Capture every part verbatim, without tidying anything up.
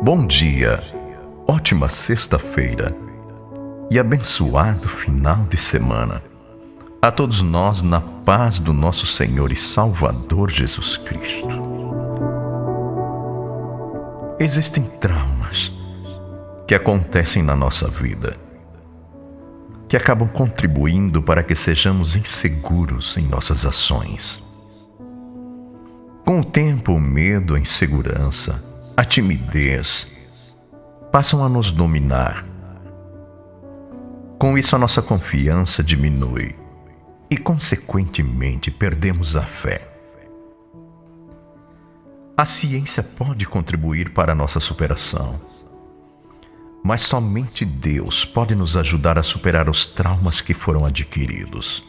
Bom dia, ótima sexta-feira e abençoado final de semana a todos nós na paz do nosso Senhor e Salvador Jesus Cristo. Existem traumas que acontecem na nossa vida, que acabam contribuindo para que sejamos inseguros em nossas ações. Com o tempo, o medo, a insegurança, a timidez passam a nos dominar. Com isso, a nossa confiança diminui e, consequentemente, perdemos a fé. A ciência pode contribuir para a nossa superação, mas somente Deus pode nos ajudar a superar os traumas que foram adquiridos.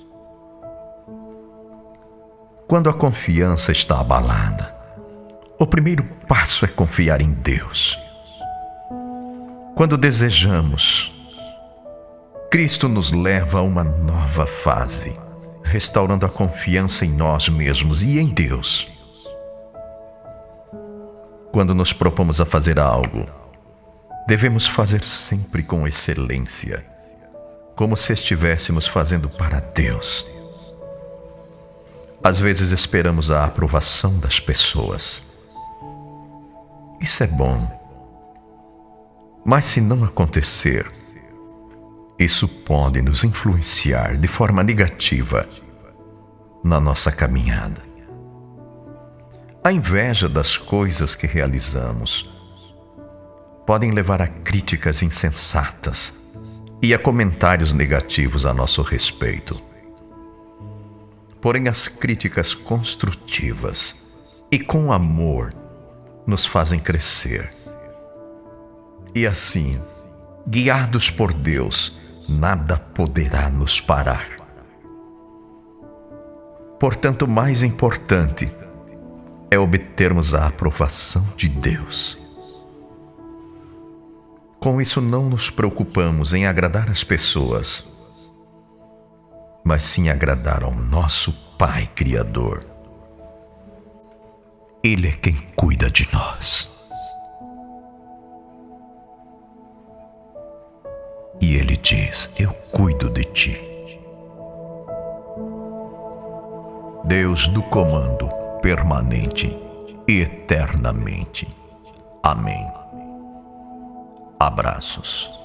Quando a confiança está abalada, o primeiro passo é confiar em Deus. Quando desejamos, Cristo nos leva a uma nova fase, restaurando a confiança em nós mesmos e em Deus. Quando nos propomos a fazer algo, devemos fazer sempre com excelência, como se estivéssemos fazendo para Deus. Às vezes esperamos a aprovação das pessoas. Isso é bom. Mas se não acontecer, isso pode nos influenciar de forma negativa na nossa caminhada. A inveja das coisas que realizamos podem levar a críticas insensatas e a comentários negativos a nosso respeito. Porém, as críticas construtivas e com amor nos fazem crescer. E assim, guiados por Deus, nada poderá nos parar. Portanto, o mais importante é obtermos a aprovação de Deus. Com isso, não nos preocupamos em agradar as pessoas, mas sim agradar ao nosso Pai Criador. Ele é quem cuida de nós. E Ele diz: eu cuido de ti. Deus do comando permanente e eternamente. Amém. Abraços.